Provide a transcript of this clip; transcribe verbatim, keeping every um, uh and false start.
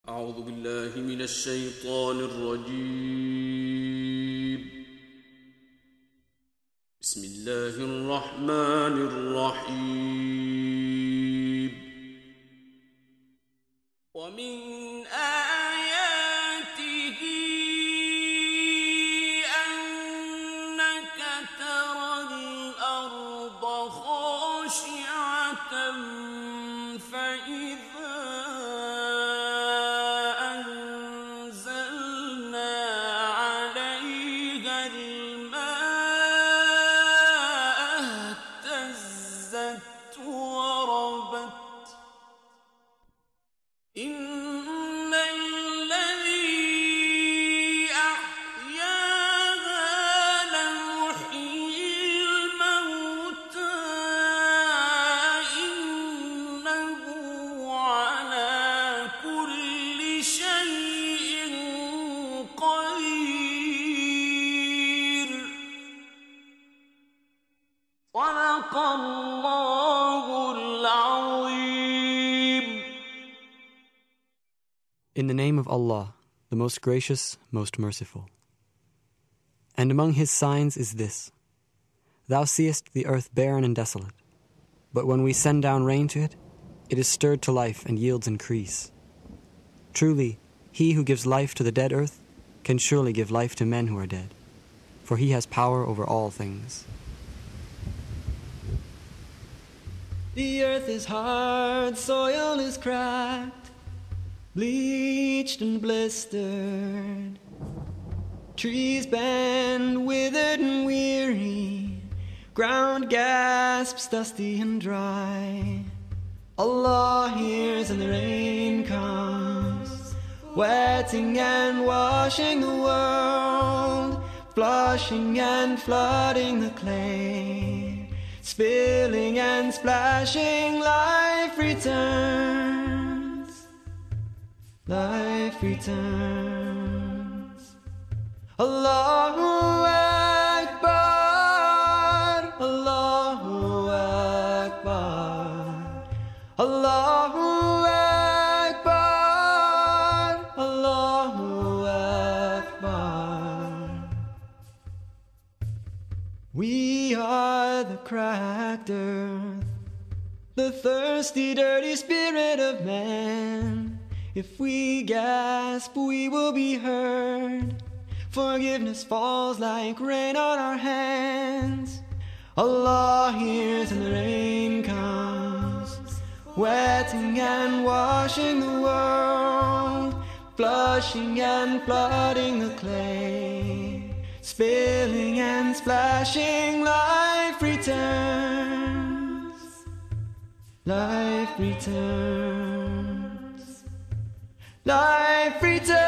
أعوذ بالله من الشيطان الرجيم. بسم الله الرحمن الرحيم. ومن آياته أنك ترى الأرض خاشعة فإذا In the name of Allah, the most gracious, most merciful. And among His signs is this: Thou seest the earth barren and desolate, but when we send down rain to it, it is stirred to life and yields increase. Truly, He who gives life to the dead earth can surely give life to men who are dead, for He has power over all things. The earth is hard, soil is cracked, bleached and blistered. Trees bend, withered and weary. Ground gasps, dusty and dry. Allah hears and the rain comes, wetting and washing the world, flushing and flooding the clay, spilling and splashing. Life returns, life returns. Allahu Akbar, Allahu Akbar, Allahu Akbar, Allahu Akbar. We are the cracked earth, the thirsty, dirty spirit of man. If we gasp, we will be heard. Forgiveness falls like rain on our hands. Allah hears and the rain comes, wetting and washing the world, flushing and flooding the clay, spilling and splashing. Life returns, life returns, life returns.